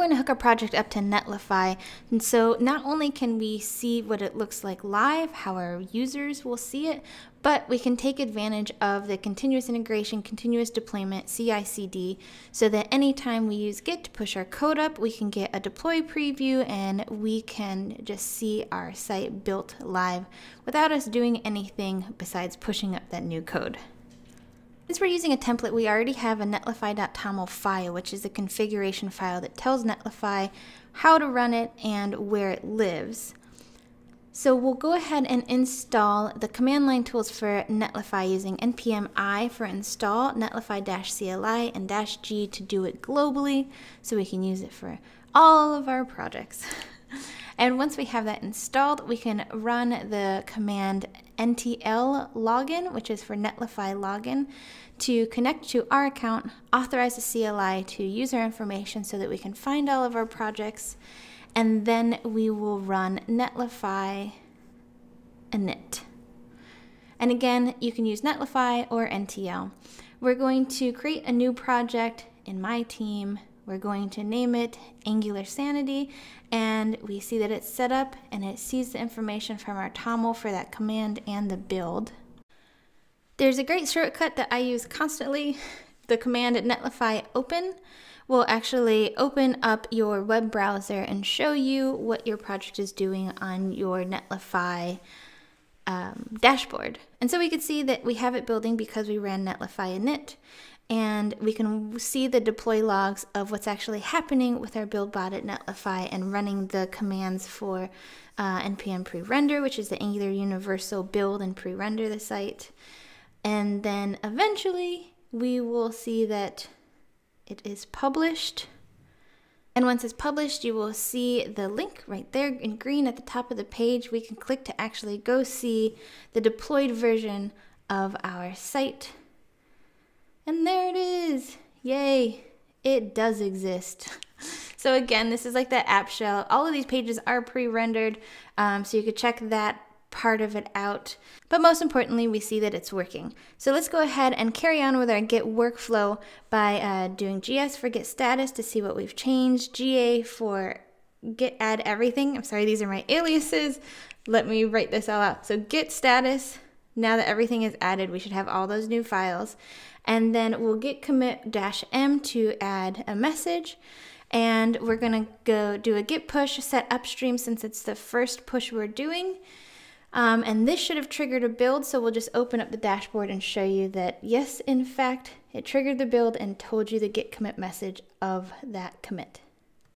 going to hook our project up to Netlify, and so not only can we see what it looks like live, how our users will see it, but we can take advantage of the continuous integration, continuous deployment, CI/CD, so that anytime we use Git to push our code up, we can get a deploy preview and we can just see our site built live without us doing anything besides pushing up that new code. Since we're using a template, we already have a netlify.toml file, which is a configuration file that tells Netlify how to run it and where it lives. So we'll go ahead and install the command line tools for Netlify using npm I for install, Netlify-CLI, and -G to do it globally, so we can use it for all of our projects. And once we have that installed, we can run the command ntl login, which is for Netlify login, to connect to our account, authorize the CLI to user information so that we can find all of our projects, and then we will run Netlify init. And again, you can use Netlify or NTL. We're going to create a new project in my team. We're going to name it Angular Sanity, and we see that it's set up and it sees the information from our TOML for that command and the build. There's a great shortcut that I use constantly. The command Netlify open will actually open up your web browser and show you what your project is doing on your Netlify dashboard. And so we could see that we have it building because we ran Netlify init. And we can see the deploy logs of what's actually happening with our build bot at Netlify and running the commands for npm pre-render, which is the Angular universal build and pre-render the site. And then eventually we will see that it is published. And once it's published, you will see the link right there in green at the top of the page. We can click to actually go see the deployed version of our site. And there it is. Yay, it does exist. So again, this is like that app shell. All of these pages are pre-rendered, so you could check that part of it out. But most importantly, we see that it's working. So let's go ahead and carry on with our Git workflow by doing GS for Git status to see what we've changed, GA for Git add everything. I'm sorry, these are my aliases. Let me write this all out. So Git status, now that everything is added, we should have all those new files. And then we'll git commit -m to add a message. And we're gonna go do a git push set upstream since it's the first push we're doing. And this should have triggered a build, so we'll just open up the dashboard and show you that yes, in fact, it triggered the build and told you the git commit message of that commit.